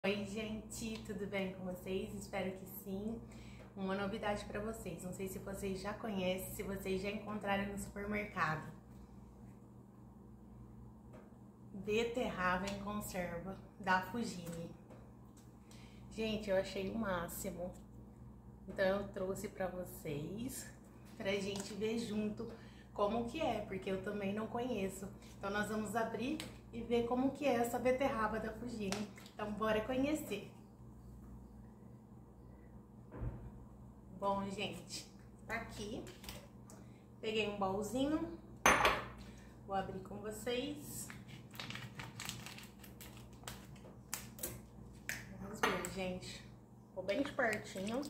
Oi, gente, tudo bem com vocês? Espero que sim. Uma novidade para vocês, não sei se vocês já conhecem, se vocês já encontraram no supermercado. Beterraba em conserva da Fugini. Gente, eu achei o máximo. Então eu trouxe para vocês, pra gente ver junto como que é, porque eu também não conheço. Então nós vamos abrir e ver como que é essa beterraba da Fugini. Então bora conhecer. Bom, gente, tá aqui. Peguei um baúzinho. Vou abrir com vocês. Vamos ver, gente. Vou bem de pertinho.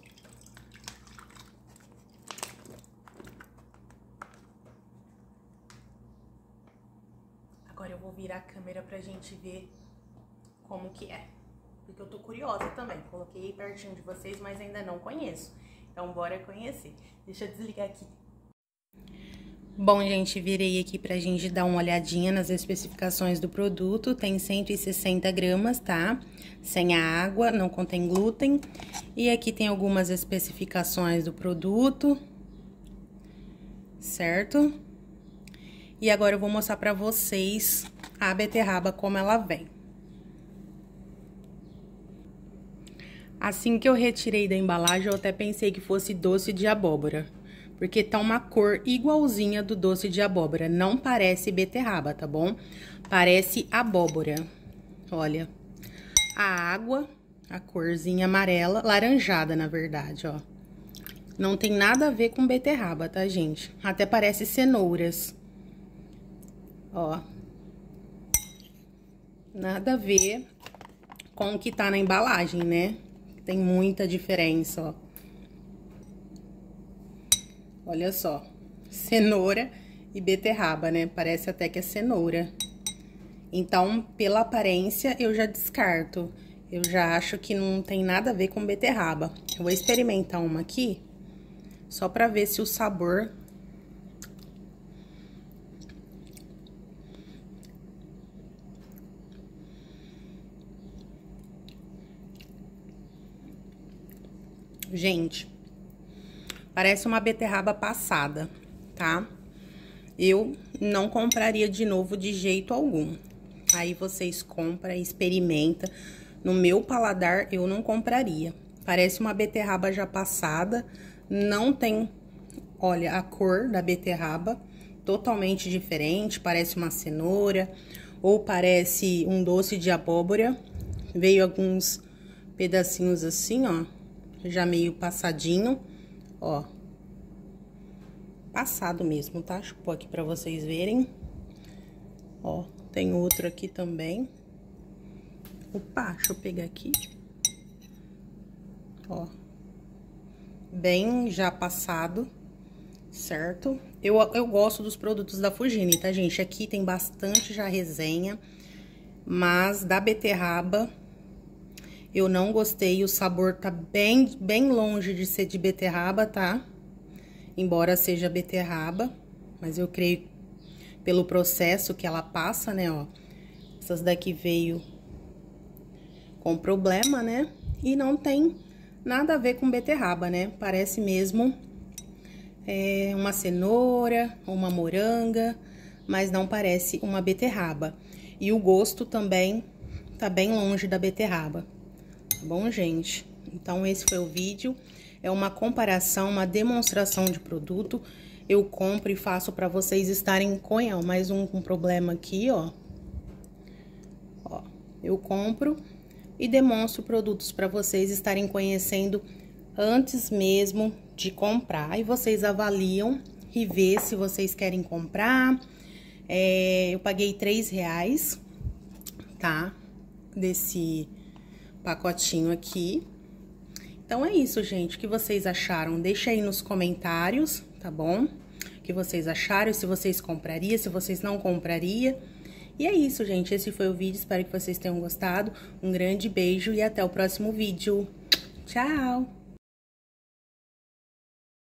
Agora eu vou virar a câmera pra gente ver como que é. Porque eu tô curiosa também. Coloquei pertinho de vocês, mas ainda não conheço. Então bora conhecer. Deixa eu desligar aqui. Bom, gente, virei aqui pra gente dar uma olhadinha nas especificações do produto. Tem 160 gramas, tá? Sem a água, não contém glúten. E aqui tem algumas especificações do produto. Certo? E agora eu vou mostrar pra vocês a beterraba como ela vem. Assim que eu retirei da embalagem, eu até pensei que fosse doce de abóbora. Porque tá uma cor igualzinha do doce de abóbora. Não parece beterraba, tá bom? Parece abóbora. Olha. A água, a corzinha amarela, laranjada, na verdade, ó. Não tem nada a ver com beterraba, tá, gente? Até parece cenouras. Ó. Nada a ver com o que tá na embalagem, né? Tem muita diferença, ó. Olha só. Cenoura e beterraba, né? Parece até que é cenoura. Então, pela aparência, eu já descarto. Eu já acho que não tem nada a ver com beterraba. Eu vou experimentar uma aqui, só pra ver se o sabor... Gente, parece uma beterraba passada, tá? Eu não compraria de novo de jeito algum. Aí vocês compram, experimenta. No meu paladar, eu não compraria. Parece uma beterraba já passada. Não tem, olha, a cor da beterraba totalmente diferente. Parece uma cenoura ou parece um doce de abóbora. Veio alguns pedacinhos assim, ó. Já meio passadinho, ó. Passado mesmo, tá? Deixa eu pôr aqui pra vocês verem. Ó, tem outro aqui também. Opa, deixa eu pegar aqui. Ó. Bem já passado, certo? Eu gosto dos produtos da Fugini, tá, gente? Aqui tem bastante já resenha, mas da beterraba... eu não gostei, o sabor tá bem longe de ser de beterraba, tá? Embora seja beterraba, mas eu creio pelo processo que ela passa, né, ó. Essas daqui veio com problema, né? E não tem nada a ver com beterraba, né? Parece mesmo uma cenoura ou uma moranga, mas não parece uma beterraba. E o gosto também tá bem longe da beterraba. Bom, gente, então esse foi o vídeo, é uma comparação, uma demonstração de produto. Eu compro e faço para vocês estarem com mais um com problema aqui, ó. Ó, eu compro e demonstro produtos para vocês estarem conhecendo antes mesmo de comprar. Aí vocês avaliam e vê se vocês querem comprar. Eu paguei R$3, tá? Desse... pacotinho aqui. Então, é isso, gente. O que vocês acharam? Deixa aí nos comentários, tá bom? O que vocês acharam, se vocês comprariam, se vocês não comprariam. E é isso, gente. Esse foi o vídeo. Espero que vocês tenham gostado. Um grande beijo e até o próximo vídeo. Tchau!